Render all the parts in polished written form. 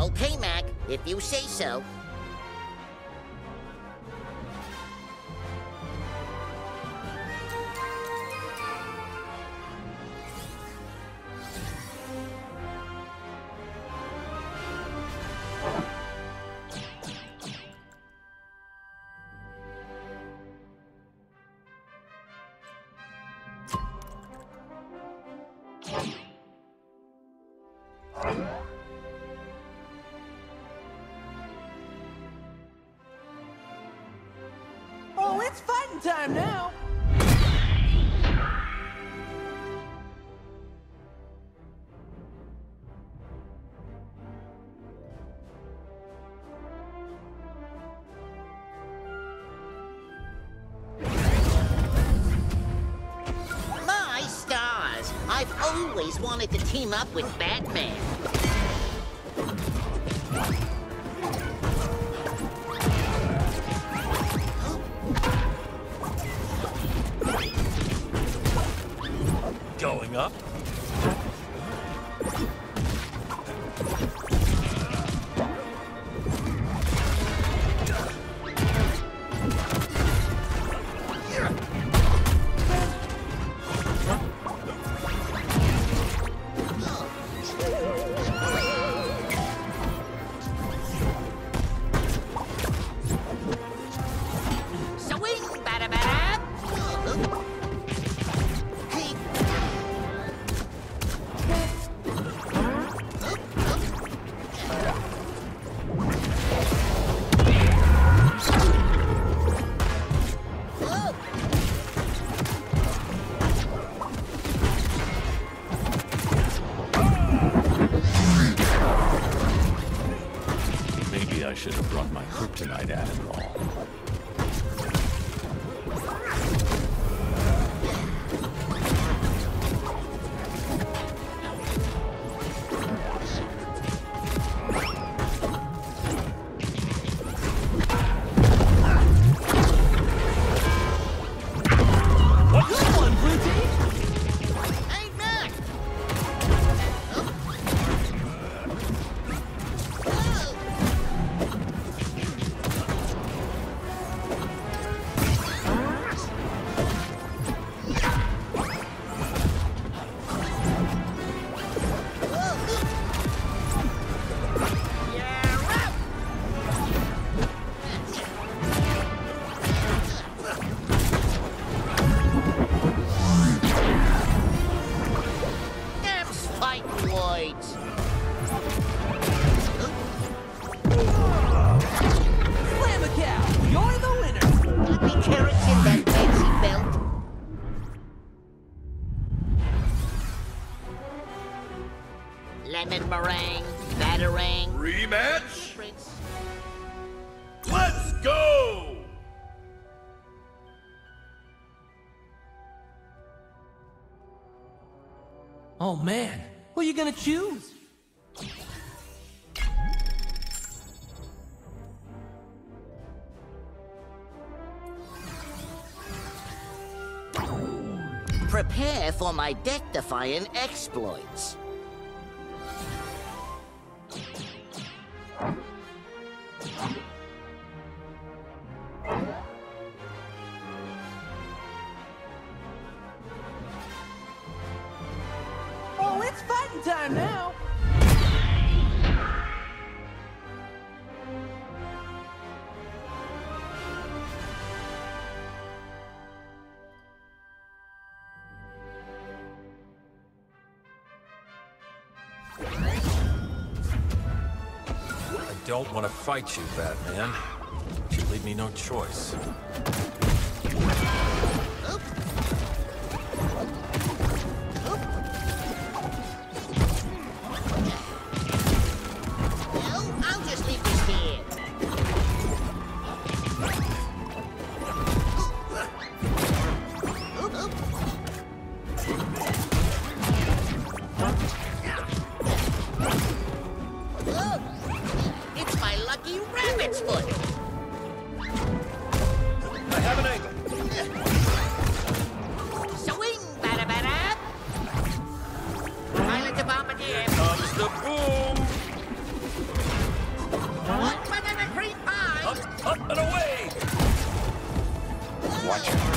Okay, Mac, if you say so. Oh, it's fighting time now! My stars! I've always wanted to team up with Batman. Going up. Swing, bada-bada! Maybe I should have brought my kryptonite after all. Good one, Blue Team! Hey, Mac! Damn spike lloids! Slam a cow! You're the winner! Got any carrots in that fancy belt? Lemon meringue, batarang, Rematch? Prince. Let's go! Oh man, who are you gonna choose? Prepare for my death-defying exploits. Oh, it's fighting time now! I don't want to fight you, Batman. You leave me no choice. Well, I'll just leave this here. It's my lucky rabbit's foot. I have an angle. Swing, bada-bada. Pilot to bombardier. Comes the boom! Watch it.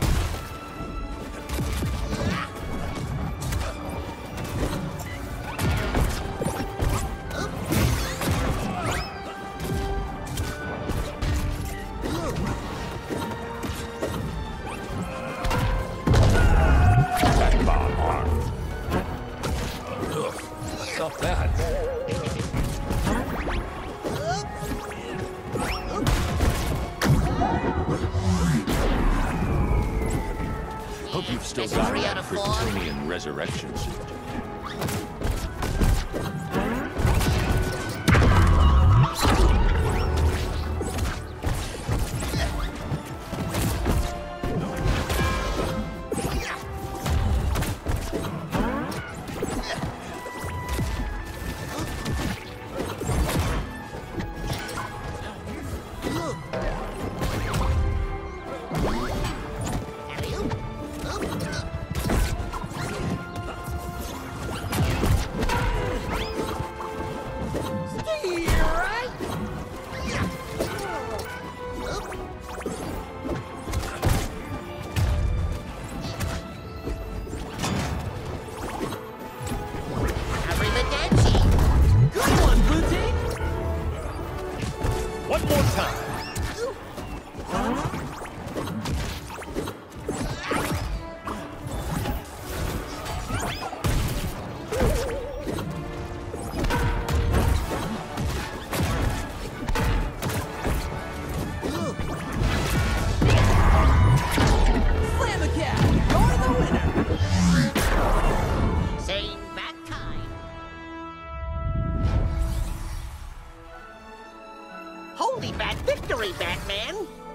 That bomb armed. Ugh, stop that. Hope you've still Is it got 3 that out of 4? Kryptonian resurrection suit. Good one, Blue Team! One more time. Slam a cow! You're the winner! Same back time. Holy bat victory, Batman!